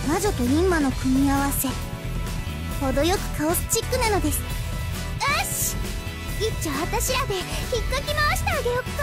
魔女と陰魔の組み合わせ、程よくカオスチックなのです。よし、一丁あたしらで引っかき回してあげよっか。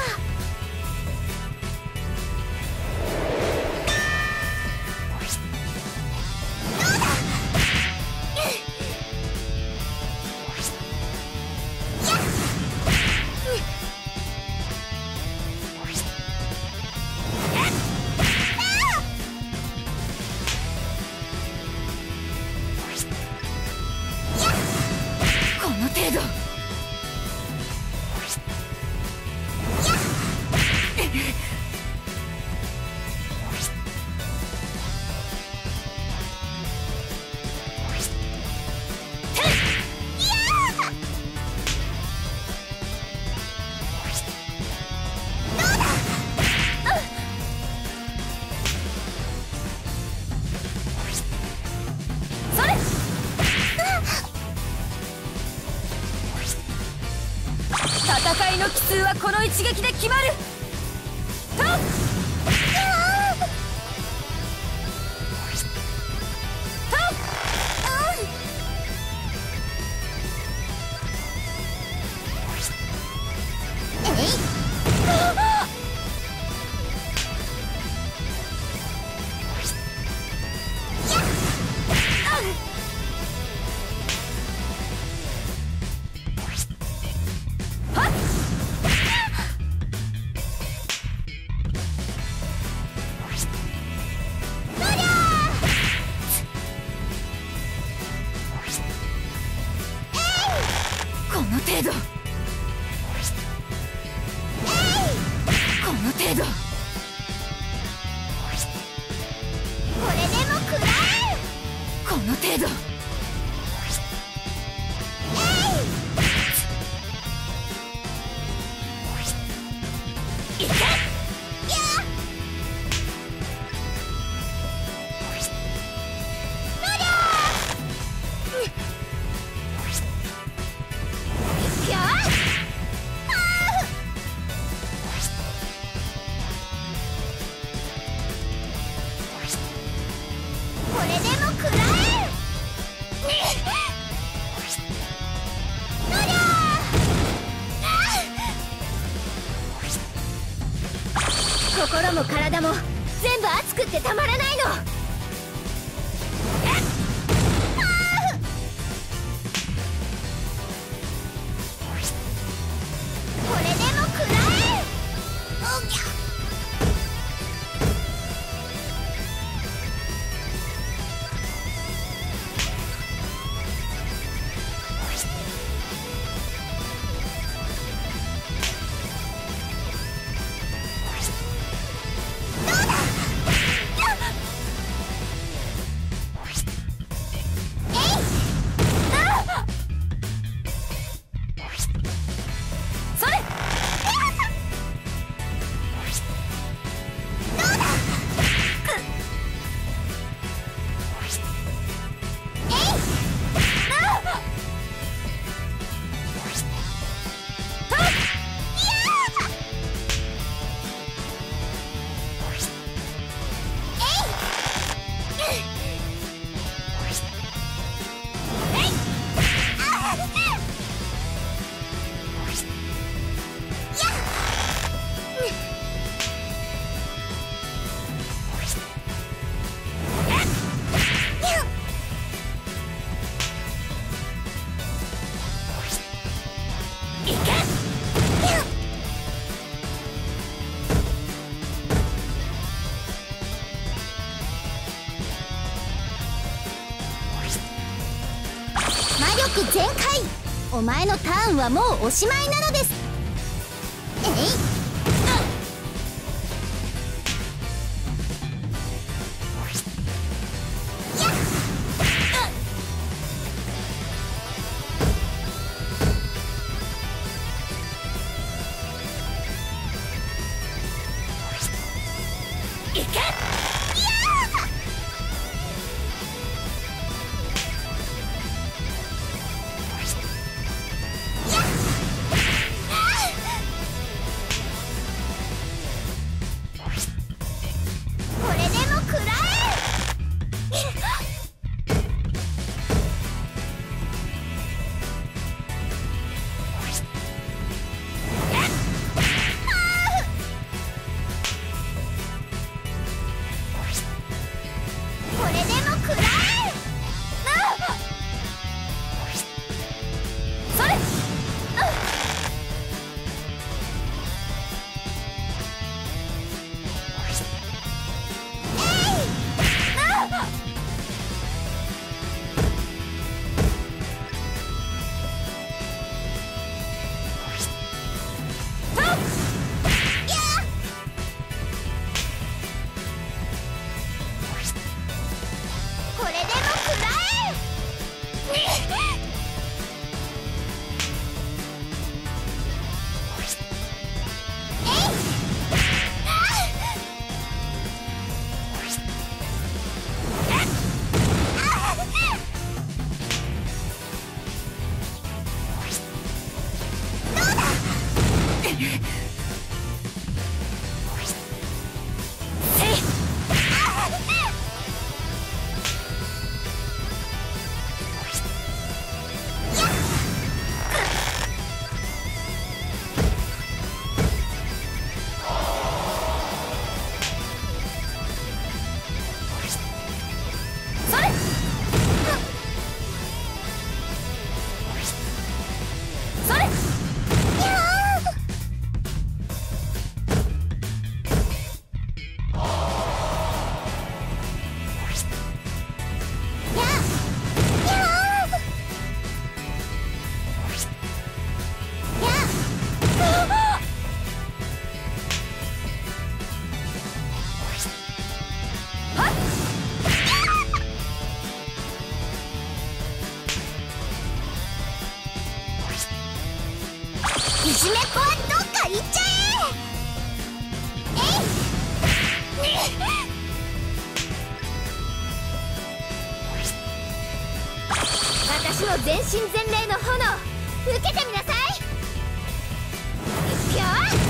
戦いの奇数はこの一撃で決まる。とっ心も体も全部熱くってたまらないの。これでも食らえ。おぎゃ。全開。お前のターンはもうおしまいなのです。これでも食らえ。 しめっぽはどっか行っちゃ私の全身全霊の炎受けてみなさい。ぴょー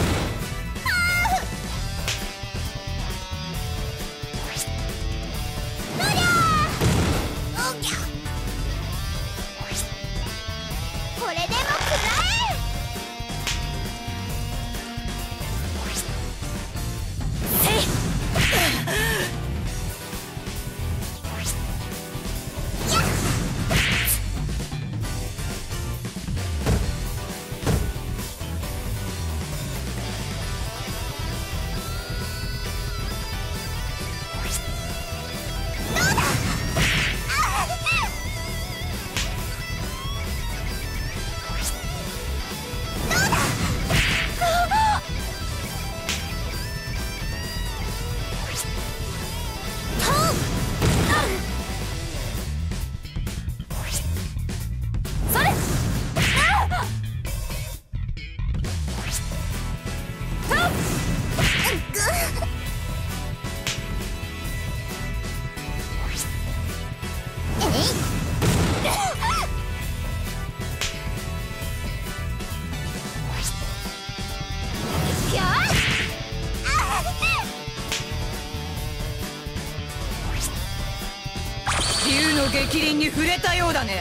これでも食らえ。 竜の逆鱗に触れたようだね。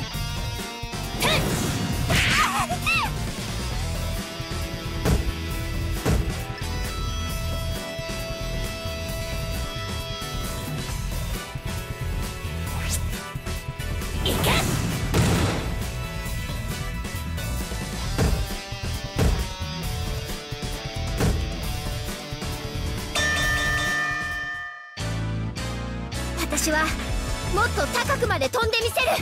私はもっと高くまで飛んでみせる。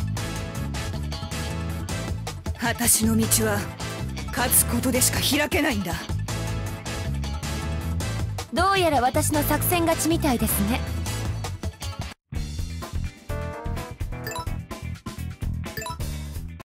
私の道は勝つことでしか開けないんだ。 どうやら私の作戦勝ちみたいですね。